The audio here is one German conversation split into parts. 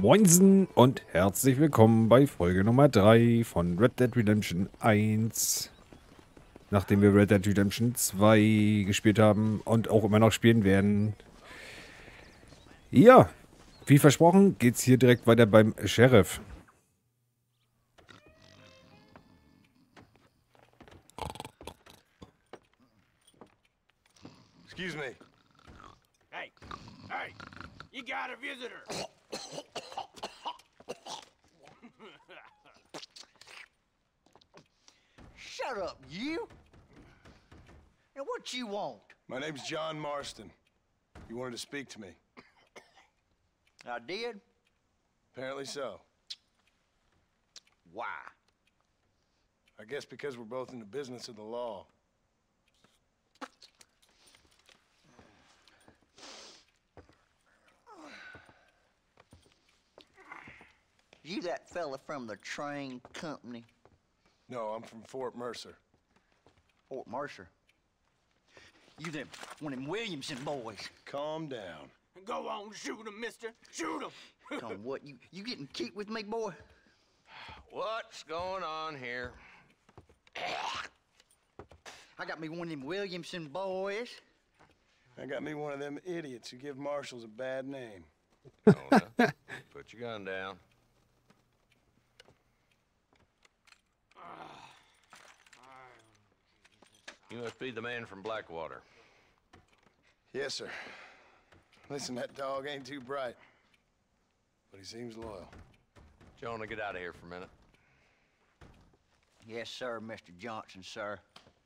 Moinsen und herzlich willkommen bei Folge Nummer 3 von Red Dead Redemption 1. Nachdem wir Red Dead Redemption 2 gespielt haben und auch immer noch spielen werden. Ja, wie versprochen geht's hier direkt weiter beim Sheriff. Excuse me. Hey, you got a visitor. Shut up, you! And what you want? My name's John Marston. You wanted to speak to me. I did? Apparently so. Why? I guess because we're both in the business of the law. You that fella from the train company? No, I'm from Fort Mercer. Fort Mercer? You them one of them Williamson boys? Calm down. Go on, shoot him, mister. Shoot him. On what, you getting cute with me, boy? What's going on here? I got me one of them Williamson boys. I got me one of them idiots who give marshals a bad name. Put your gun down. You must be the man from Blackwater. Yes, sir. Listen, that dog ain't too bright. But he seems loyal. Jonah, get out of here for a minute. Yes, sir, Mr. Johnson, sir.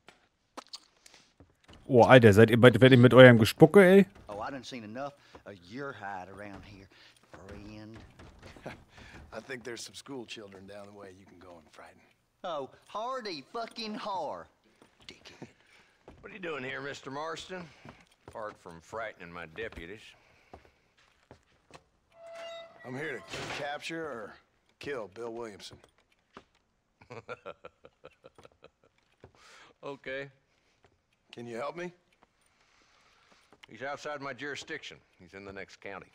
Oh, Alter, seid ihr fertig mit eurem Gespucke, ey? Oh, I done seen enough of your hide around here, friend. I think there's some school children down the way you can go and frighten. Oh, hardy fucking har. Dickhead. What are you doing here, Mr. Marston? Apart from frightening my deputies. I'm here to capture or kill Bill Williamson. Okay. Can you help me? He's outside my jurisdiction. He's in the next county.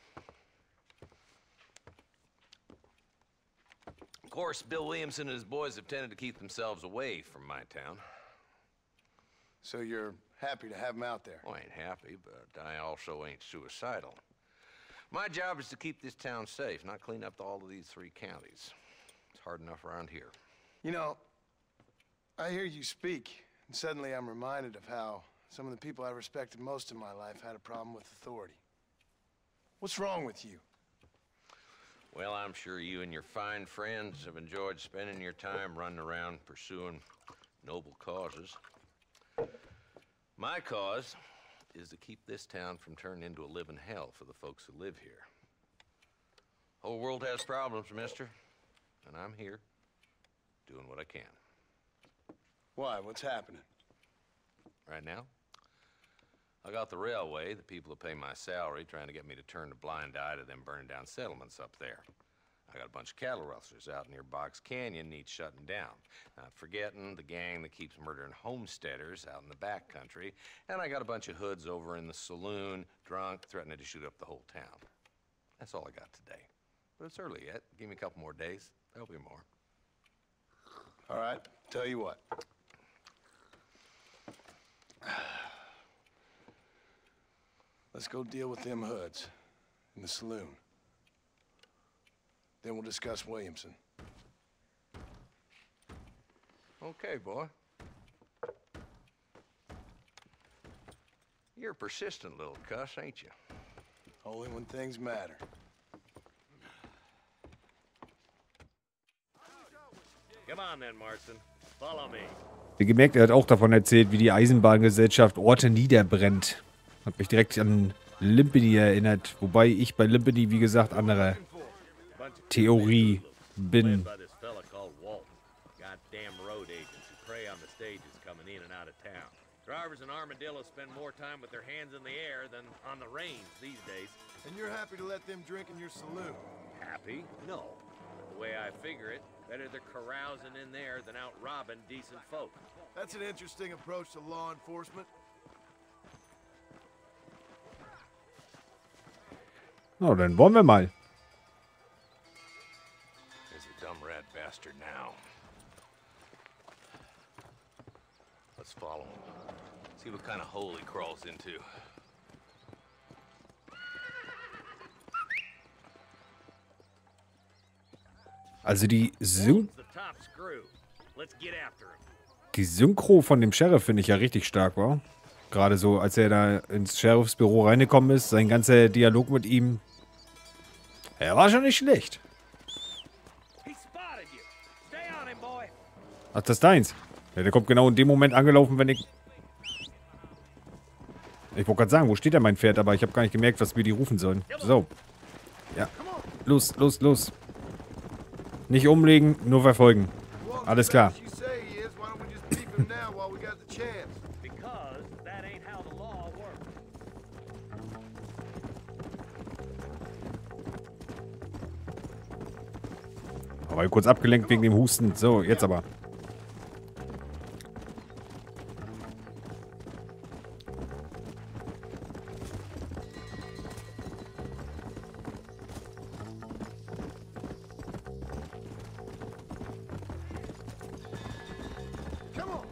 Of course, Bill Williamson and his boys have tended to keep themselves away from my town. So you're happy to have him out there? Well, I ain't happy, but I also ain't suicidal. My job is to keep this town safe, not clean up all of these 3 counties. It's hard enough around here. You know, I hear you speak, and suddenly I'm reminded of how some of the people I respected most in my life had a problem with authority. What's wrong with you? Well, I'm sure you and your fine friends have enjoyed spending your time running around pursuing noble causes. My cause is to keep this town from turning into a living hell for the folks who live here. Whole world has problems, mister, and I'm here doing what I can. Why? What's happening? Right now, I got the railway, the people who pay my salary, trying to get me to turn a blind eye to them burning down settlements up there. I got a bunch of cattle rustlers out near Box Canyon needs shutting down. Not forgetting the gang that keeps murdering homesteaders out in the back country. And I got a bunch of hoods over in the saloon, drunk, threatening to shoot up the whole town. That's all I got today. But it's early yet. Give me a couple more days. There'll be more. All right, tell you what. Let's go deal with them hoods in the saloon. Then we'll discuss Williamson. Okay, boy. You're a persistent little cuss, ain't you? Only when things matter. Come on then, Marston. Follow me. Wie gemerkt, er hat auch davon erzählt, wie die Eisenbahngesellschaft Orte niederbrennt. Hat mich direkt an Limpany erinnert. Wobei ich bei Limpany, wie gesagt, anderer Theorie bin. By this fella called Walt. Goddamn road agents who prey on the stages coming in and out of town. Drivers in Armadillo spend more time with their hands in the air than on the reins these days. And you're happy to let them drink in your saloon? Happy? No. The way I figure it, better they're carousing in there than out robbing decent folk. That's an interesting approach to law enforcement. Na, dann wollen wir mal. bastard now. Let's follow him. See what kind of hole he crawls into. Also die The top screw. Let's get after him. Synchro von dem Sheriff finde ich ja richtig stark, wa? Gerade so, als er da ins Sheriffsbüro reingekommen ist, sein ganzer Dialog mit ihm. Er war schon nicht schlecht. He spotted you. Stay on him, boy. Ach, das ist deins. Ja, der kommt genau in dem Moment angelaufen, wenn ich... Ich wollte gerade sagen, wo steht denn mein Pferd? Aber ich habe gar nicht gemerkt, was wir die rufen sollen. So. Ja. Los, los, los. Nicht umlegen, nur verfolgen. Alles klar. You say he is. Why don't we just beat him now while we got the chance? Because that ain't how the law works. Aber kurz abgelenkt wegen dem Husten. So, jetzt aber. Come on.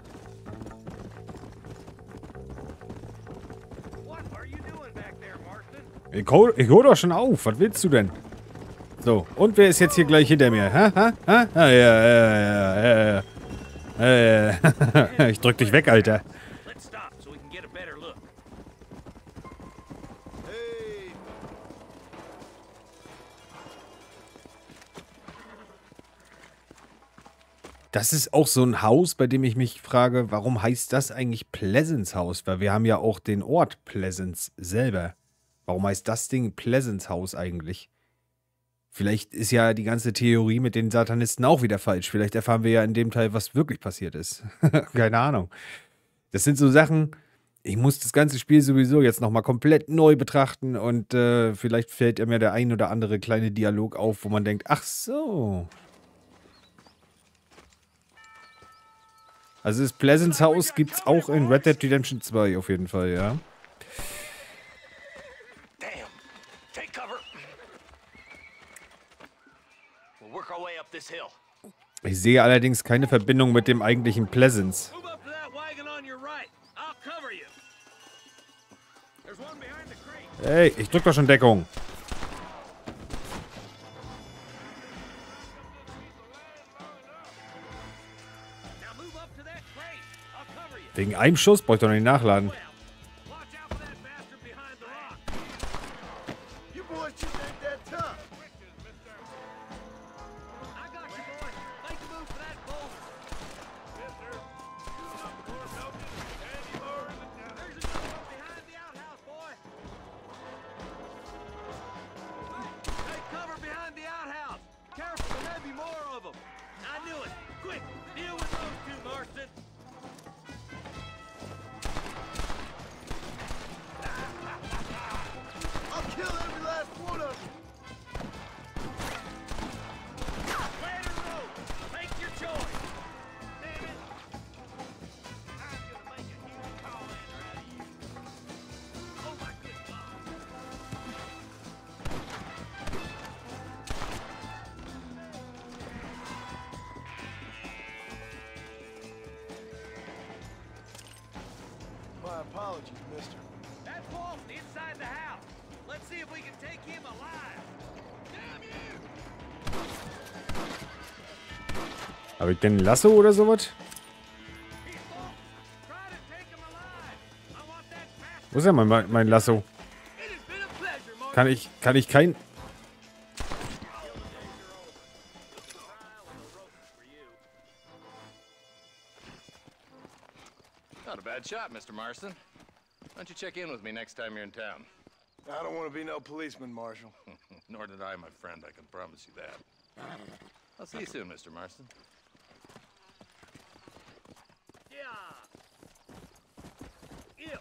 What are you doing back there, Marston? Ich hol doch schon auf. Was willst du denn? So, und wer ist jetzt hier gleich hinter mir? Ha, ha, ha? Ah, ja. Ich drück dich weg, Alter. Let's stop so we can get a better look. Hey. Das ist auch so ein Haus, bei dem ich mich frage, warum heißt das eigentlich Pleasance House? Weil wir haben ja auch den Ort Pleasance selber. Warum heißt das Ding Pleasance House eigentlich? Vielleicht ist ja die ganze Theorie mit den Satanisten auch wieder falsch. Vielleicht erfahren wir ja in dem Teil, was wirklich passiert ist. Keine Ahnung. Das sind so Sachen, ich muss das ganze Spiel sowieso jetzt nochmal komplett neu betrachten und vielleicht fällt mir der ein oder andere kleine Dialog auf, wo man denkt, ach so. Also das Pleasance House gibt es auch in Red Dead Redemption 2 auf jeden Fall, ja. Damn. Take cover. We'll work our way up this hill. Ich sehe allerdings keine Verbindung mit dem eigentlichen Pleasance. Move up to that wagon on your right. I'll cover you. There's one behind the crate. Hey, ich drück doch schon Deckung. Now move up to that crate. I'll cover you. Wegen einem Schuss brauche ich doch nicht nachladen. Well, watch out for that bastard behind the rock. You boys just ain't that tough. I got you, boy. Make a move for that boulder. Yes, sir. There's another one behind the outhouse, boy. Take cover behind the outhouse. Careful, there may be more of them. I knew it. Quick, deal with those two, Marston. I'll kill every last one of you. Land or road. Make your choice. Damn it. I'm gonna make a huge call-lander out of you. Oh my good God. My apologies, mister. That's Walton inside the house. Let's see if we can take him alive. Damn you! Habe ich denn ein Lasso oder sowas? He's Walton. Try to take him alive. I want that bastard. Wo ist denn mein Lasso? It has been a pleasure, Martin. Kann ich kein... Not a bad shot, Mr. Marston. Why don't you check in with me next time you're in town? I don't want to be no policeman, Marshal. Nor did I, my friend, I can promise you that. I'll see you soon, Mr. Marston. Yeah. Ew.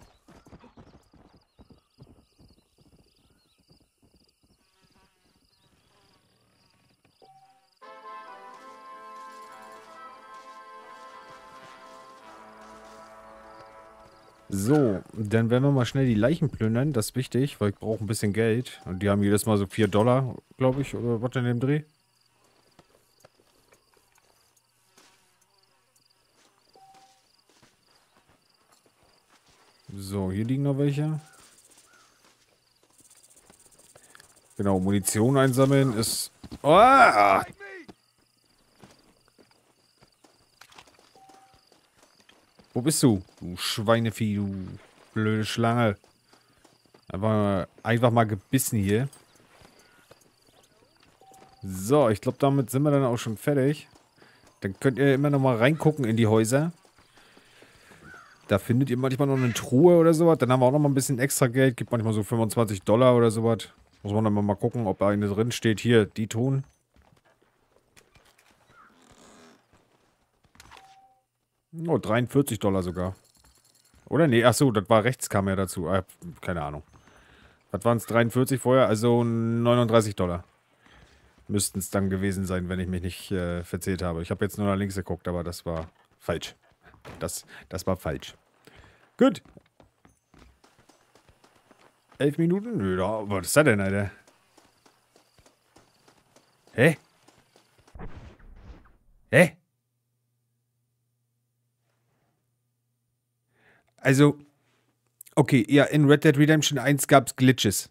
So, dann werden wir mal schnell die Leichen plündern. Das ist wichtig, weil ich brauche ein bisschen Geld. Und die haben jedes Mal so $4, glaube ich, oder was in dem Dreh. So, hier liegen noch welche. Genau, Munition einsammeln ist... Oh! Wo bist du? Du Schweinevieh, du blöde Schlange. Einfach mal gebissen hier. So, ich glaube, damit sind wir dann auch schon fertig. Dann könnt ihr immer noch mal reingucken in die Häuser. Da findet ihr manchmal noch eine Truhe oder sowas. Dann haben wir auch noch mal ein bisschen extra Geld. Gibt manchmal so $25 oder sowas. Muss man dann mal gucken, ob da eine drin steht. Hier, die tun. Oh, $43 sogar. Oder? Nee, achso, das war rechts, kam ja dazu. Keine Ahnung. Was waren es? 43 vorher? Also $39. Müssten es dann gewesen sein, wenn ich mich nicht verzählt habe. Ich habe jetzt nur nach links geguckt, aber das war falsch. Das war falsch. Gut. 11 Minuten? Nö, was ist das denn, Alter? Hä? Hä? Also, okay, ja, in Red Dead Redemption 1 gab es Glitches.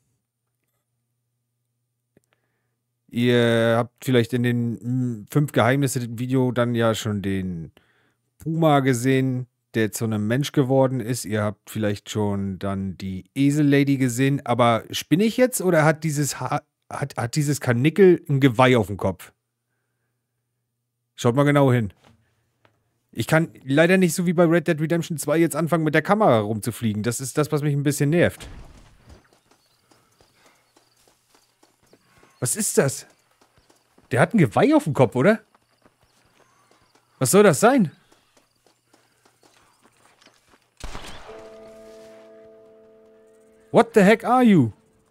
Ihr habt vielleicht in den 5 Geheimnisse-Video dann ja schon den Puma gesehen, der zu einem Mensch geworden ist. Ihr habt vielleicht schon dann die Esel-Lady gesehen. Aber spinne ich jetzt oder hat dieses Karnickel ein Geweih auf dem Kopf? Schaut mal genau hin. Ich kann leider nicht so wie bei Red Dead Redemption 2 jetzt anfangen, mit der Kamera rumzufliegen. Das ist das, was mich ein bisschen nervt. Was ist das? Der hat ein Geweih auf dem Kopf, oder? Was soll das sein? What the heck are you?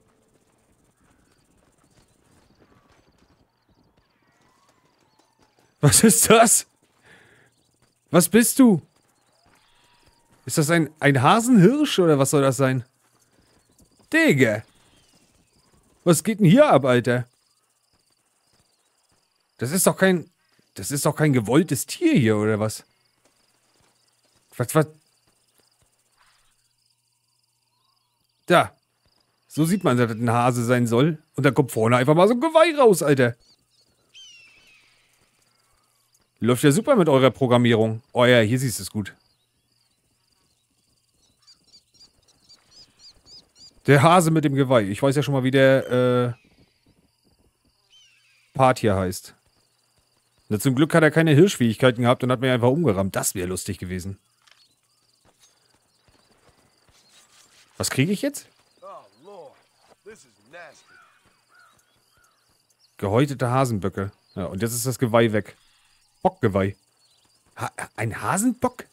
Was ist das? Was bist du? Ist das ein Hasenhirsch oder was soll das sein? Digga! Was geht denn hier ab, Alter? Das ist doch kein gewolltes Tier hier, oder was? Was? Da. So sieht man, dass das ein Hase sein soll. Und dann kommt vorne einfach mal so ein Geweih raus, Alter. Läuft ja super mit eurer Programmierung. Oh ja, hier siehst du es gut. Der Hase mit dem Geweih. Ich weiß ja schon mal, wie der Part hier heißt. Na, zum Glück hat er keine Hirschfähigkeiten gehabt und hat mich einfach umgerammt. Das wäre lustig gewesen. Was kriege ich jetzt? Oh, Lord. This is nasty. Gehäutete Hasenböcke. Ja, und jetzt ist das Geweih weg. Bockgeweih. Ein Hasenbock?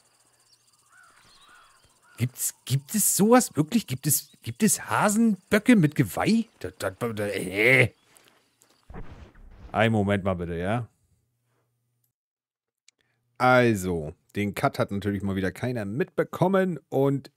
Gibt es sowas wirklich? Gibt es Hasenböcke mit Geweih? Einen Moment mal bitte, ja? Also, den Cut hat natürlich mal wieder keiner mitbekommen und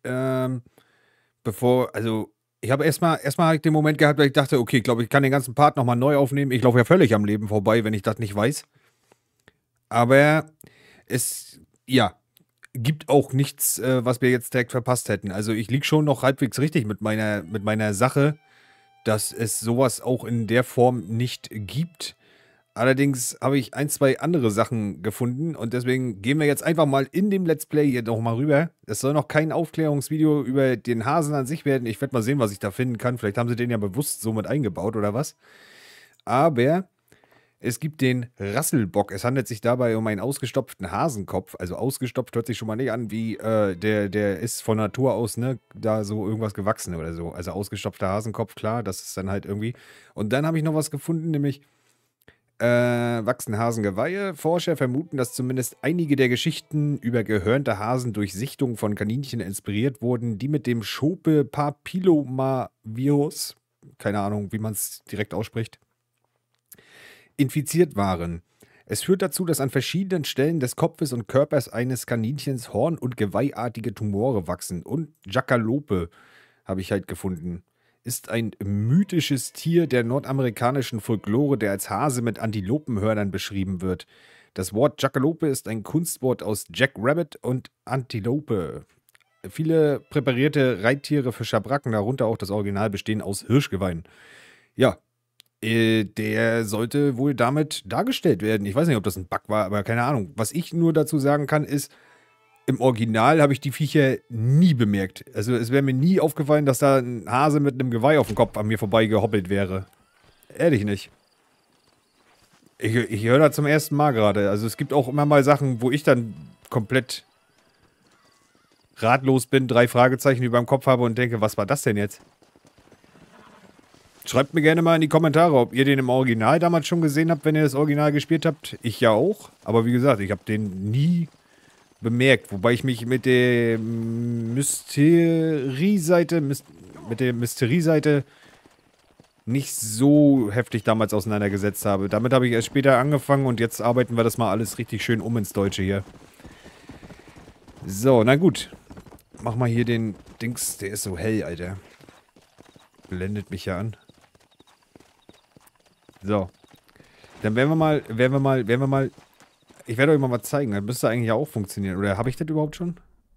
ich habe erstmal habe ich den Moment gehabt, weil ich dachte, okay, ich glaube, ich kann den ganzen Part nochmal neu aufnehmen. Ich laufe ja völlig am Leben vorbei, wenn ich das nicht weiß. Aber es, ja, gibt auch nichts, was wir jetzt direkt verpasst hätten. Also ich liege schon noch halbwegs richtig mit meiner Sache, dass es sowas auch in der Form nicht gibt. Allerdings habe ich 1, 2 andere Sachen gefunden und deswegen gehen wir jetzt einfach mal in dem Let's Play hier nochmal rüber. Es soll noch kein Aufklärungsvideo über den Hasen an sich werden. Ich werde mal sehen, was ich da finden kann. Vielleicht haben sie den ja bewusst so mit eingebaut oder was. Aber es gibt den Rasselbock. Es handelt sich dabei um einen ausgestopften Hasenkopf. Also ausgestopft hört sich schon mal nicht an, wie der ist von Natur aus, ne, da so irgendwas gewachsen oder so. Also ausgestopfter Hasenkopf, klar, das ist dann halt irgendwie. Und dann habe ich noch was gefunden, nämlich wachsen Hasengeweihe. Forscher vermuten, dass zumindest einige der Geschichten über gehörnte Hasen durch Sichtung von Kaninchen inspiriert wurden, die mit dem Schope-Papillomavirus, keine Ahnung, wie man es direkt ausspricht, infiziert waren. Es führt dazu, dass an verschiedenen Stellen des Kopfes und Körpers eines Kaninchens Horn- und Geweihartige Tumore wachsen. Und Jackalope habe ich halt gefunden. Ist ein mythisches Tier der nordamerikanischen Folklore, der als Hase mit Antilopenhörnern beschrieben wird. Das Wort Jackalope ist ein Kunstwort aus Jack Rabbit und Antilope. Viele präparierte Reittiere für Schabracken, darunter auch das Original, bestehen aus Hirschgeweihen. Ja, der sollte wohl damit dargestellt werden. Ich weiß nicht, ob das ein Bug war, aber keine Ahnung. Was ich nur dazu sagen kann, ist, im Original habe ich die Viecher nie bemerkt. Also es wäre mir nie aufgefallen, dass da ein Hase mit einem Geweih auf dem Kopf an mir vorbei gehoppelt wäre. Ehrlich nicht. Ich höre da zum ersten Mal gerade. Also es gibt auch immer mal Sachen, wo ich dann komplett ratlos bin, 3 Fragezeichen über dem Kopf habe und denke, was war das denn jetzt? Schreibt mir gerne mal in die Kommentare, ob ihr den im Original damals schon gesehen habt, wenn ihr das Original gespielt habt. Ich ja auch. Aber wie gesagt, ich habe den nie bemerkt. Wobei ich mich mit der Mysterie-Seite nicht so heftig damals auseinandergesetzt habe. Damit habe ich erst später angefangen und jetzt arbeiten wir das mal alles richtig schön um ins Deutsche hier. So, na gut. Mach mal hier den Dings, der ist so hell, Alter. Blendet mich ja an. So. Dann werden wir mal, ich werde euch mal was zeigen. Das müsste eigentlich ja auch funktionieren. Oder habe ich das überhaupt schon?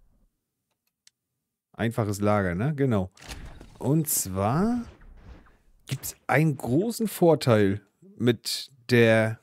Einfaches Lager, ne? Genau. Und zwar gibt es einen großen Vorteil mit der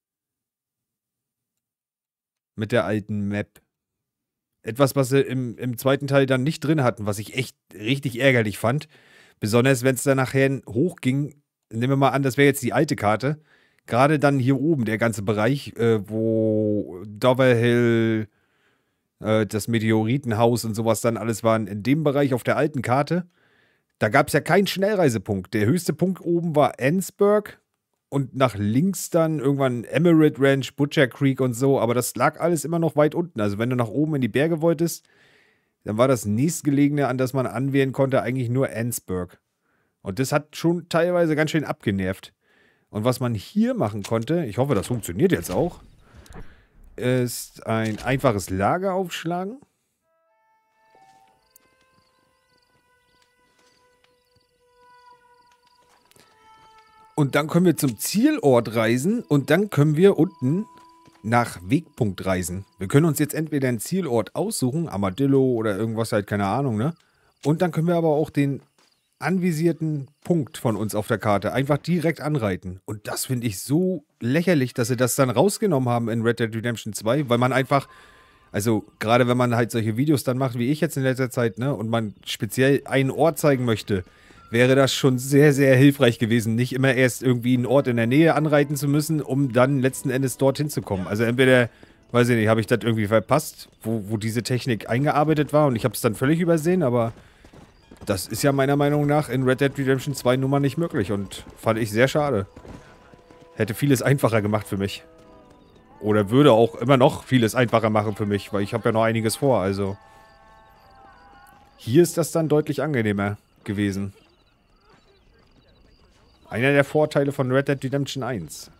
alten Map. Etwas, was sie im zweiten Teil dann nicht drin hatten, was ich echt richtig ärgerlich fand. Besonders, wenn es dann nachher hochging. Nehmen wir mal an, das wäre jetzt die alte Karte. Gerade dann hier oben, der ganze Bereich, wo Dover Hill, das Meteoritenhaus und sowas dann alles waren, in dem Bereich auf der alten Karte, da gab es ja keinen Schnellreisepunkt. Der höchste Punkt oben war Ensburg und nach links dann irgendwann Emerald Ranch, Butcher Creek und so, aber das lag alles immer noch weit unten. Also wenn du nach oben in die Berge wolltest, dann war das nächstgelegene, an das man anwählen konnte, eigentlich nur Ensburg. Und das hat schon teilweise ganz schön abgenervt. Und was man hier machen konnte, ich hoffe, das funktioniert jetzt auch, ist ein einfaches Lager aufschlagen. Und dann können wir zum Zielort reisen und dann können wir unten nach Wegpunkt reisen. Wir können uns jetzt entweder einen Zielort aussuchen, Armadillo oder irgendwas halt, keine Ahnung, ne? Und dann können wir aber auch den anvisierten Punkt von uns auf der Karte einfach direkt anreiten. Und das finde ich so lächerlich, dass sie das dann rausgenommen haben in Red Dead Redemption 2, weil man einfach, also gerade wenn man halt solche Videos dann macht, wie ich jetzt in letzter Zeit, ne, und man speziell einen Ort zeigen möchte, wäre das schon sehr, sehr hilfreich gewesen, nicht immer erst irgendwie einen Ort in der Nähe anreiten zu müssen, um dann letzten Endes dorthin zu kommen. Also entweder, weiß ich nicht, habe ich das irgendwie verpasst, wo diese Technik eingearbeitet war und ich habe es dann völlig übersehen, aber das ist ja meiner Meinung nach in Red Dead Redemption 2 nun mal nicht möglich und fand ich sehr schade. Hätte vieles einfacher gemacht für mich. Oder würde auch immer noch vieles einfacher machen für mich, weil ich habe ja noch einiges vor, also. Hier ist das dann deutlich angenehmer gewesen. Einer der Vorteile von Red Dead Redemption 1.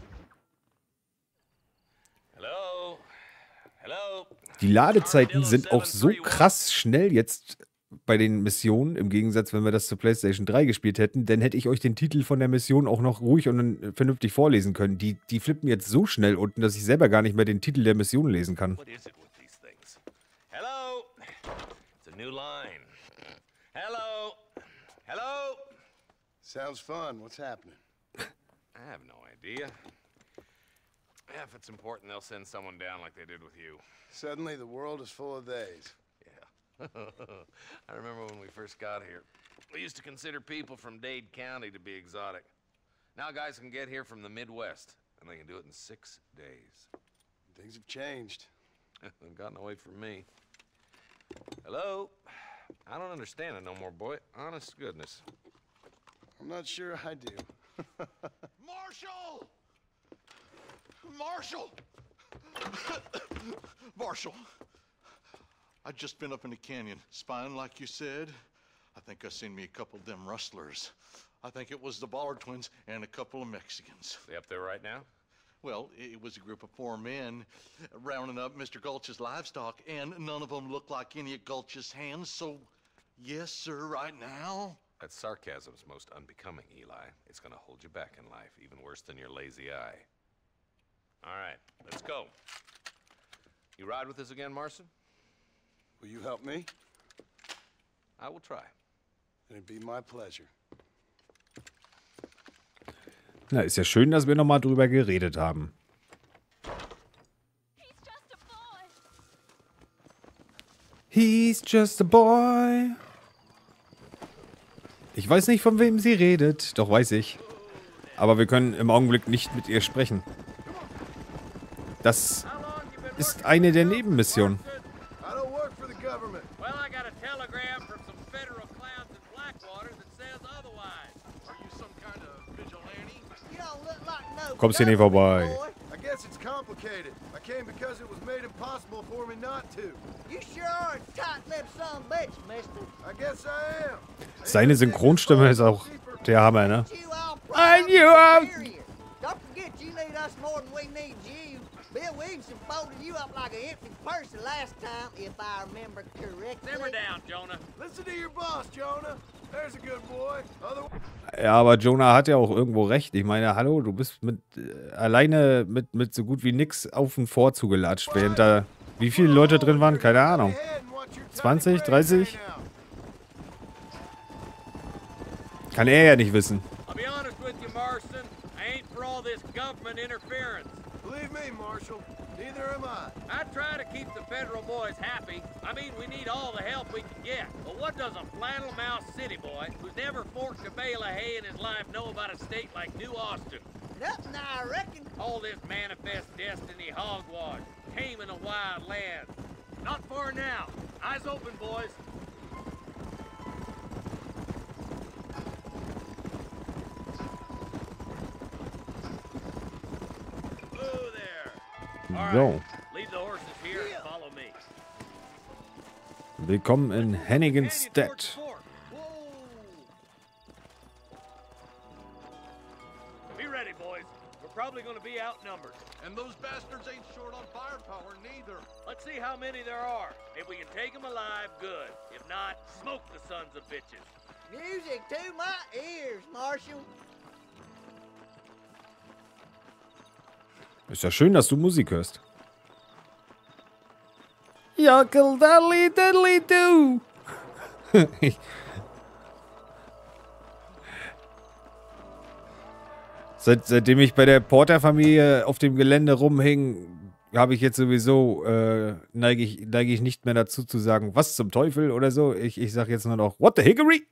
Hello? Hello? Die Ladezeiten sind auch so krass schnell jetzt bei den Missionen, im Gegensatz, wenn wir das zur PlayStation 3 gespielt hätten, dann hätte ich euch den Titel von der Mission auch noch ruhig und vernünftig vorlesen können. Die flippen jetzt so schnell unten, dass ich selber gar nicht mehr den Titel der Mission lesen kann. What is it with these things? Hello? It's a new line. Hello? Hello? Sounds fun. What's happening? I have no idea. Yeah, if it's important, they'll send someone down like they did with you. Suddenly, the world is full of theys. Yeah. I remember when we first got here. We used to consider people from Dade County to be exotic. Now guys can get here from the Midwest, and they can do it in 6 days. Things have changed. They've gotten away from me. Hello? I don't understand it no more, boy. Honest to goodness. I'm not sure I do. Marshall! Marshall! Marshall! I'd just been up in the canyon, spying like you said. I think I seen me a couple of them rustlers. I think it was the Ballard twins and a couple of Mexicans. They up there right now? Well, it was a group of 4 men rounding up Mr. Gulch's livestock, and none of them looked like any of Gulch's hands, so yes, sir, right now. That sarcasm's most unbecoming, Eli. It's gonna hold you back in life, even worse than your lazy eye. All right, let's go. You ride with us again, Marson? Will you help me? I will try. It'd be my pleasure. Na, ist ja schön, dass wir nochmal drüber geredet haben. He's just a boy. Ich weiß nicht, von wem sie redet. Doch, weiß ich. Aber wir können im Augenblick nicht mit ihr sprechen. Das ist eine der Nebenmissionen. I don't work for the government. Well, I got a telegram from some federal clowns in Blackwater that says otherwise. Are you some kind of vigilante? You don't look like no Kommst hier nicht vorbei. boy. I guess it's complicated. I came because it was made impossible for me not to. You sure are a tight-lipped son of a bitch, mister. I guess I am. Seine Synchronstimme ist auch der Hammer, ne? You all And proud you are- superior. Don't forget you need us more than we need you. Bill Williamson folded you up like an empty person last time, if I remember correctly. Simmer down, Jonah. Listen to your boss, Jonah. There's a good boy. Ja, aber Jonah hat ja auch irgendwo recht. Ich meine, hallo, du bist alleine mit so gut wie nix auf und vor zugelatscht, während da wie viele Leute drin waren, keine Ahnung. 20, 30? Kann er ja nicht wissen. I'll be honest with you, Marston. I ain't for all this government interference. Believe me, Marshal. Neither am I. I try to keep the federal boys happy. I mean, we need all the help we can get. But what does a flannel mouse city boy who's never forked a bale of hay in his life know about a state like New Austin? Nothing, I reckon. All this manifest destiny hogwash, taming a wild land. Not far now. Eyes open, boys. Whoa there. All So, right, leave the horses here and follow me. willkommen in Canyon towards Hennigenstedt. the fort. Be ready, boys. We're probably going to be outnumbered. And those bastards ain't short on firepower neither. Let's see how many there are. If we can take them alive, good. If not, smoke the sons of bitches. Music to my ears, Marshal. Ist ja schön, dass du Musik hörst. Jockel daddly diddly do. Seitdem ich bei der Porter-Familie auf dem Gelände rumhing, habe ich jetzt sowieso, neige ich nicht mehr dazu zu sagen, was zum Teufel oder so. Ich sage jetzt nur noch, what the hickory?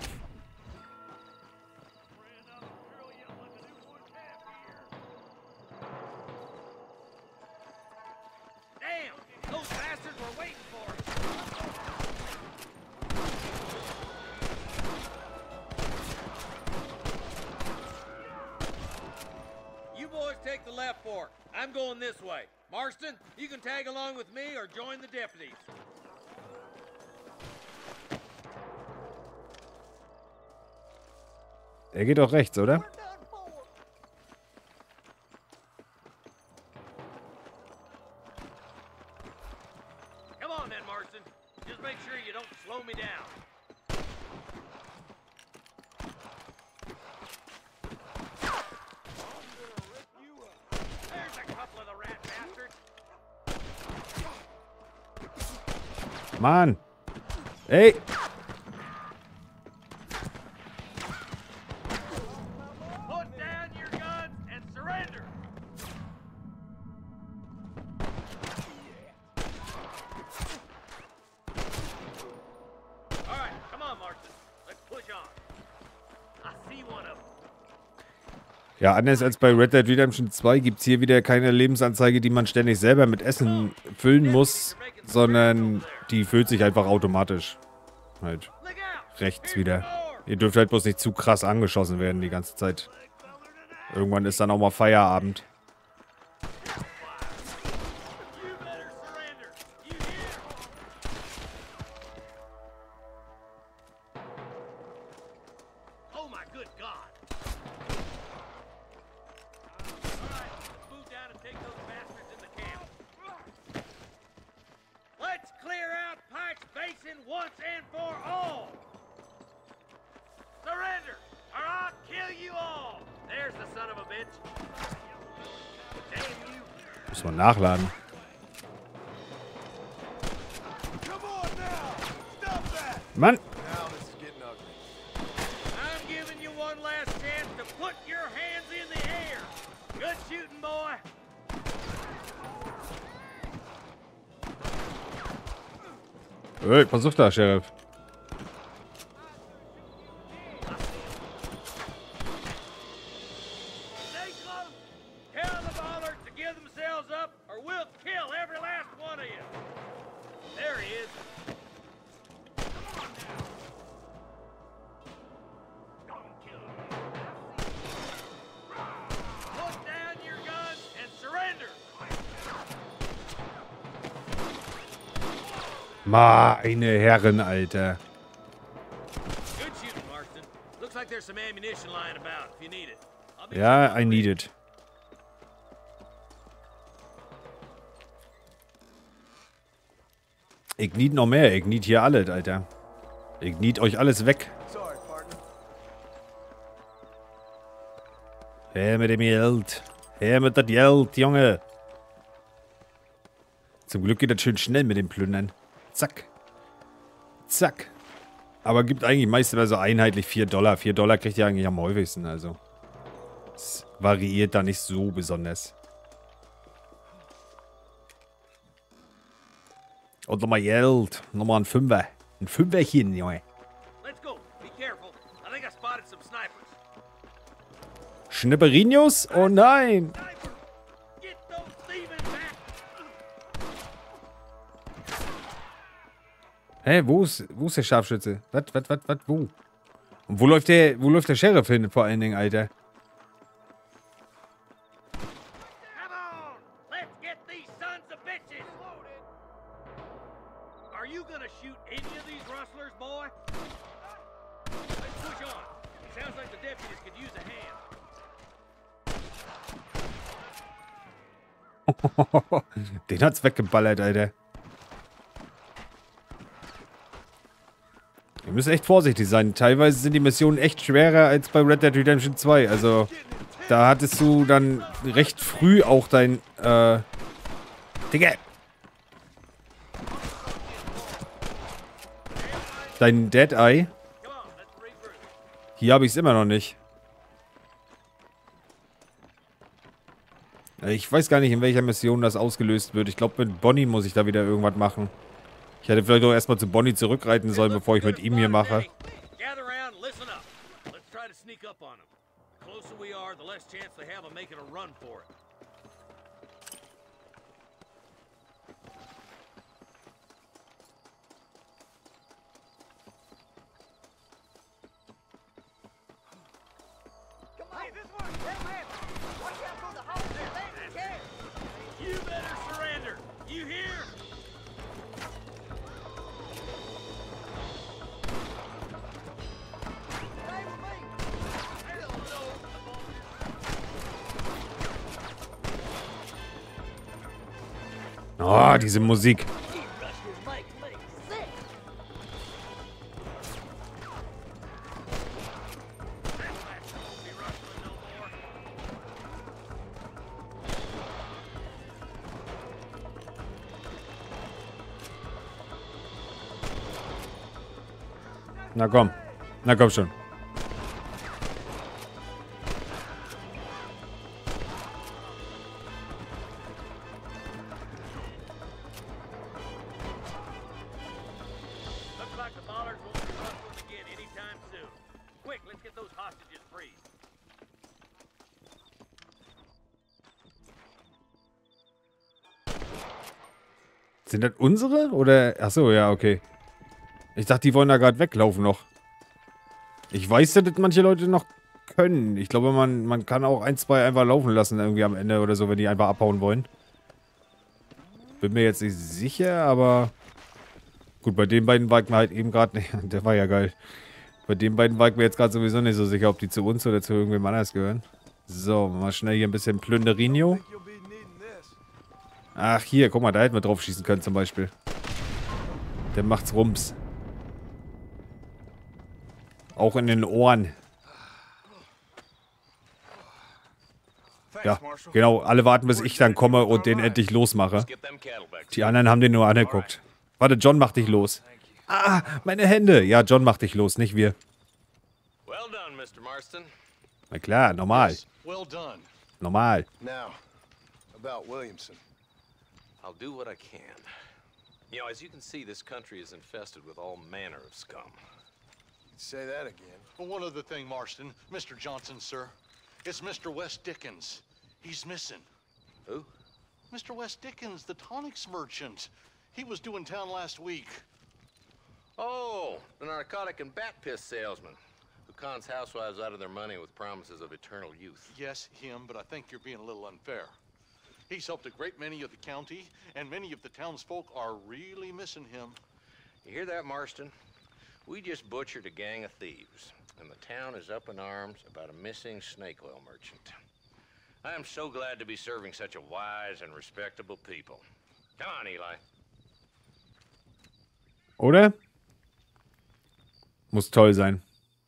Damn! Those bastards were waiting for us! You boys take the left fork. I'm going this way. Marston, you can tag along with me or join the deputies. Er geht doch rechts, oder? We're done for. Come on then, Marston. Just make sure you don't slow me down. There's a couple of the rat bastards. Mann! Ey! Put down your guns and surrender. All right, come on, Marston. Let's push on. I see one of them. Ja, anders als bei Red Dead Redemption 2 gibt es hier wieder keine Lebensanzeige, die man ständig selber mit Essen füllen muss, sondern die füllt sich einfach automatisch. Halt Look out! rechts wieder. Ihr dürft halt bloß nicht zu krass angeschossen werden die ganze Zeit. Irgendwann ist dann auch mal Feierabend. You better surrender. You hear? Oh my good God! All right, move down and take those bastards in the camp. Let's clear out Pike's Basin once and for all. Surrender, or I'll kill you all. There's the son of a bitch. Damn you! Muss man nachladen. Come on now! Stop that! Mann! Hey, pass auf da, Sheriff. Stay close. Tell the Ballards to give themselves up, or we'll kill every last one of you. There he is. Come on now. Don't kill him. Put down your guns and surrender. Meine Herren, Alter. Good shooting, Marston. Looks like there's some ammunition lying about if you need it. I'll be Ja, I need it. Ich need noch mehr. Ich need hier alles, Alter. Ich need euch alles weg. Sorry, partner. Her mit dem Geld. Her mit das Geld, Junge. Zum Glück geht das schön schnell mit dem Plündern. Zack. Zack. Aber gibt eigentlich meist immer so einheitlich $4. $4 kriegt ihr eigentlich am häufigsten, also. Es variiert da nicht so besonders. Und nochmal Geld. Nochmal ein Fünfer. Ein Fünferchen, Junge. Let's go. Be careful. I think I spotted some snipers. Schnipperinos? Oh nein. Sniper! Get those thieving back! Hä, wo ist der Scharfschütze? Was, wo? Und wo läuft der Sheriff hin, vor allen Dingen, Alter? Come on! Let's get these sons of bitches! Are you gonna shoot any of these rustlers, boy? Let's push on. Sounds like the deputies could use a hand. Den hat's weggeballert, Alter. Ihr müsst echt vorsichtig sein. Teilweise sind die Missionen echt schwerer als bei Red Dead Redemption 2. Also, da hattest du dann recht früh auch dein, Digga! Dein Dead Eye. Come on, let's regroup. Hier habe ich es immer noch nicht. Ich weiß gar nicht, in welcher Mission das ausgelöst wird. Ich glaube, mit Bonnie muss ich da wieder irgendwas machen. Ich hätte vielleicht auch erstmal zu Bonnie zurückreiten sollen, bevor ich mit ihm hier mache. Gather around and listen up. Let's try to sneak up on them. The closer we are, the less chance they have of making a run for it. Come on. Hey, this one. Hey, man. Watch out for the holes there. They can't. You better surrender. You hear? Stay with me. Hell no. Oh, diese Musik. You rustlers make me sick. Won't be rustling no more. Na komm. Na komm schon. Looks like the Ballards won't be rustling again anytime soon. Quick, let's get those hostages free. Sind das unsere? Oder. Achso, ja, okay. Ich dachte, die wollen da gerade weglaufen noch. Ich weiß, dass das manche Leute noch können. Ich glaube, man kann auch 1, 2 einfach laufen lassen irgendwie am Ende oder so, wenn die einfach abhauen wollen. Bin mir jetzt nicht sicher, aber... Gut, bei den beiden war ich mir halt eben gerade nicht... Der war ja geil. Bei den beiden war ich mir jetzt gerade sowieso nicht so sicher, ob die zu uns oder zu irgendwem anders gehören. So, mal schnell hier ein bisschen Plünderinho. Think you'll be needing this. Ach, hier, guck mal, da hätten wir drauf schießen können zum Beispiel. Der macht's rums. Auch in den Ohren. Ja, genau. Alle warten, bis ich dann komme und den endlich losmache. Get them cattle back. Die anderen haben den nur angeguckt. Warte, John, mach dich los. Ah, meine Hände. Ja, John, mach dich los, nicht wir. Well done, Mr. Marston. Na klar, normal. Well done. Normal. Now, about Williamson. I'll do what I can. You know, as you can see, this country is infested with all manner of scum. Say that again. Well, one other thing, Marston. Mr. Johnson, sir. It's Mr. Wes Dickens. He's missing. Who? Mr. Wes Dickens, the tonics merchant. He was due in town last week. Oh, the narcotic and bat piss salesman who cons housewives out of their money with promises of eternal youth. Yes, him, but I think you're being a little unfair. He's helped a great many of the county, and many of the townsfolk are really missing him. You hear that, Marston? We just butchered a gang of thieves, and the town is up in arms about a missing snake oil merchant. I am so glad to be serving such a wise and respectable people. Come on, Eli. Oder? Muss toll sein.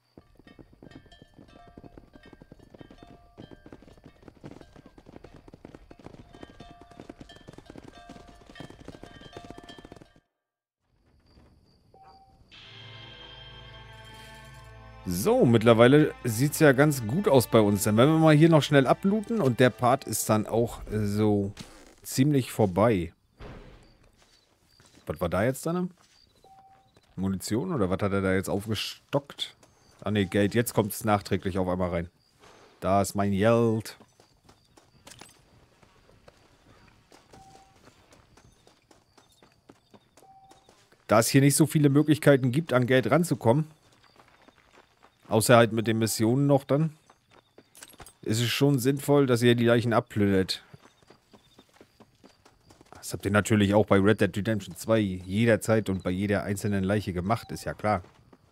So, mittlerweile sieht es ja ganz gut aus bei uns. Dann werden wir mal hier noch schnell ablooten und der Part ist dann auch so ziemlich vorbei. Was war da jetzt dann? Munition oder was hat er da jetzt aufgestockt? Ah ne, Geld. Jetzt kommt es nachträglich auf einmal rein. Da ist mein Geld. Da es hier nicht so viele Möglichkeiten gibt, an Geld ranzukommen, außer halt mit den Missionen noch dann, ist es schon sinnvoll, dass ihr die Leichen abplündert. Das habt ihr natürlich auch bei Red Dead Redemption 2 jederzeit und bei jeder einzelnen Leiche gemacht, ist ja klar.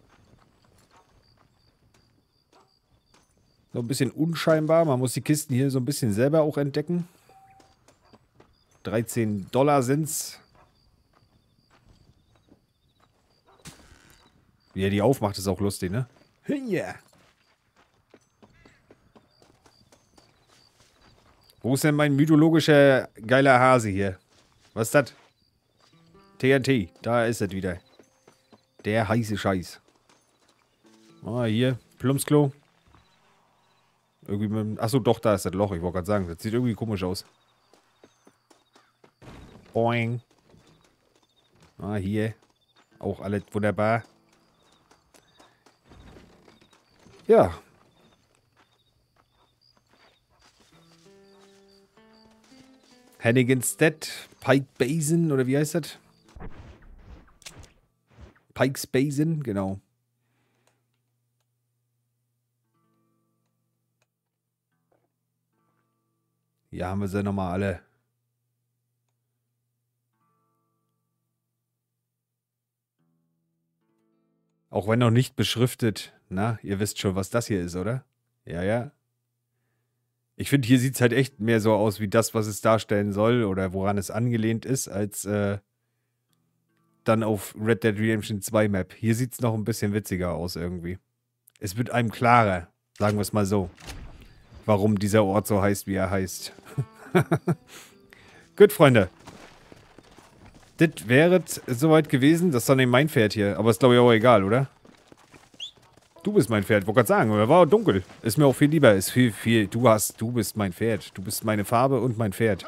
So ein bisschen unscheinbar, man muss die Kisten hier so ein bisschen selber auch entdecken. $13 sind's. Wie er die aufmacht, ist auch lustig, ne? Ja. Wo ist denn mein mythologischer geiler Hase hier? Was ist das? TNT. Da ist es wieder. Der heiße Scheiß. Ah, hier. Plumpsklo. Irgendwie mit... Achso, doch, da ist das Loch. Ich wollte gerade sagen, das sieht irgendwie komisch aus. Boing. Ah, hier. Auch alles wunderbar. Ja. Hannigan's Stead, Pike Basin, oder wie heißt das? Pikes Basin, genau. Hier haben wir sie nochmal alle. Auch wenn noch nicht beschriftet. Na, ihr wisst schon, was das hier ist, oder? Ja, ja. Ich finde, hier sieht es halt echt mehr so aus wie das, was es darstellen soll oder woran es angelehnt ist, als dann auf Red Dead Redemption 2 Map. Hier sieht es noch ein bisschen witziger aus irgendwie. Es wird einem klarer, sagen wir es mal so, warum dieser Ort so heißt, wie er heißt. Gut, Freunde. Das wäre soweit gewesen. Das ist doch nicht mein Pferd hier. Aber ist, glaube ich, auch egal, oder? Du bist mein Pferd. Wollte gerade sagen, oder war dunkel. Ist mir auch viel lieber. Ist viel. Du bist mein Pferd. Du bist meine Farbe und mein Pferd.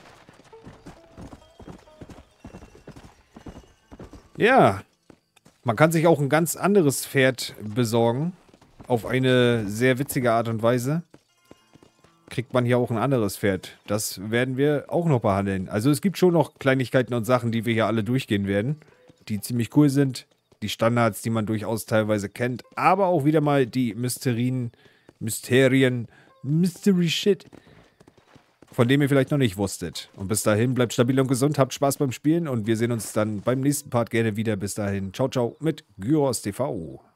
Ja. Man kann sich auch ein ganz anderes Pferd besorgen. Auf eine sehr witzige Art und Weise. Kriegt man hier auch ein anderes Pferd. Das werden wir auch noch behandeln. Also es gibt schon noch Kleinigkeiten und Sachen, die wir hier alle durchgehen werden. Die ziemlich cool sind. Die Standards, die man durchaus teilweise kennt. Aber auch wieder mal die Mysterien, Mystery Shit, von dem ihr vielleicht noch nicht wusstet. Und bis dahin, bleibt stabil und gesund, habt Spaß beim Spielen und wir sehen uns dann beim nächsten Part gerne wieder. Bis dahin, ciao, ciao mit Gyros TV.